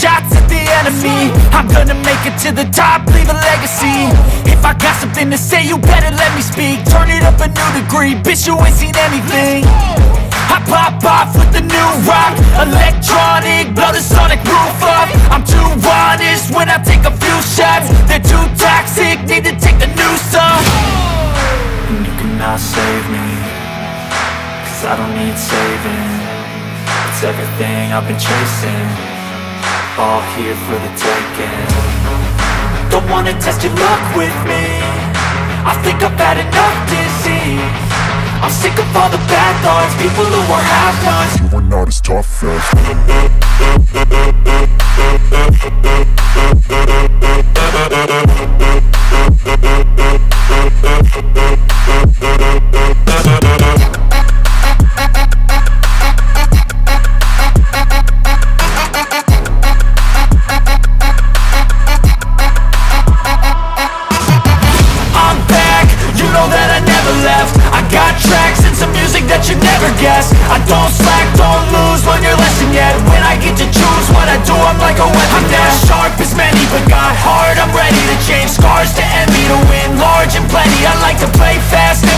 shots at the enemy. I'm gonna make it to the top, leave a legacy. If I got something to say, you better let me speak. Turn it up a new degree, bitch, you ain't seen anything. I pop off with the new rock, electronic, blow the sonic roof up. I'm too honest when I take a few shots. They're too toxic, need to take the noose off. And you cannot save me, cause I don't need saving. It's everything I've been chasing, all here for the taking. Don't wanna test your luck with me, I think I've had enough disease. I'm sick of all the bad thoughts, people who are half-nots. You are not as tough as I'm back, you know that I never left. I got tracks and some music that you never guess. I don't slack, don't lose, learn your lesson yet. When I get to choose what I do, I'm like a weapon. I'm not sharp as many, but got heart, I'm ready to change scars to envy, to win large and plenty. I like to play fast